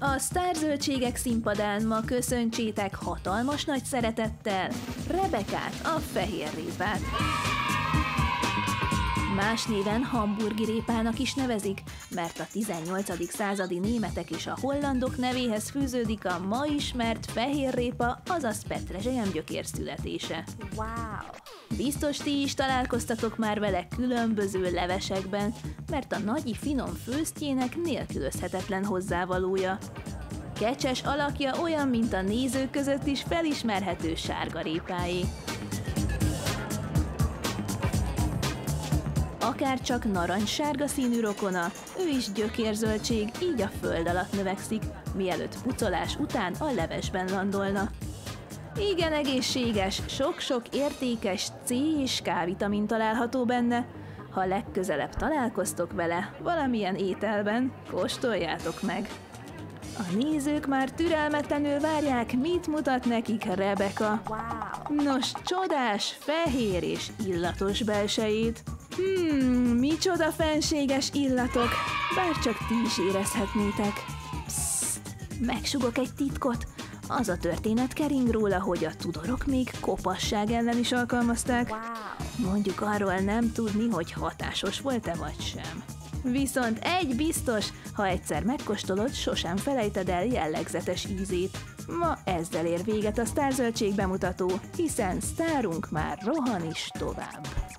A sztárzöldségek színpadán ma köszöntsétek hatalmas nagy szeretettel Rebekát, a fehérrépát. Más néven hamburgirépának is nevezik, mert a 18. századi németek és a hollandok nevéhez fűződik a ma ismert fehérrépa, azaz petrezselyem gyökér születése. Wow! Biztos ti is találkoztatok már vele különböző levesekben, mert a nagyi finom főztjének nélkülözhetetlen hozzávalója. Kecses alakja olyan, mint a nézők között is felismerhető sárgarépáé. Akárcsak narancssárga színű rokona, ő is gyökérzöldség, így a föld alatt növekszik, mielőtt pucolás után a levesben landolna. Igen egészséges, sok-sok értékes C és K vitamin található benne. Ha legközelebb találkoztok vele valamilyen ételben, kóstoljátok meg! A nézők már türelmetlenül várják, mit mutat nekik Rebeka. Wow! Nos, csodás, fehér és illatos belsejét. Micsoda fenséges illatok, bárcsak ti is érezhetnétek. Psst, megsugok egy titkot. Az a történet kering róla, hogy a tudorok még kopasság ellen is alkalmazták. Wow! Mondjuk arról nem tudni, hogy hatásos volt-e vagy sem. Viszont egy biztos, ha egyszer megkóstolod, sosem felejted el jellegzetes ízét. Ma ezzel ér véget a sztárzöldség bemutató, hiszen sztárunk már rohan is tovább.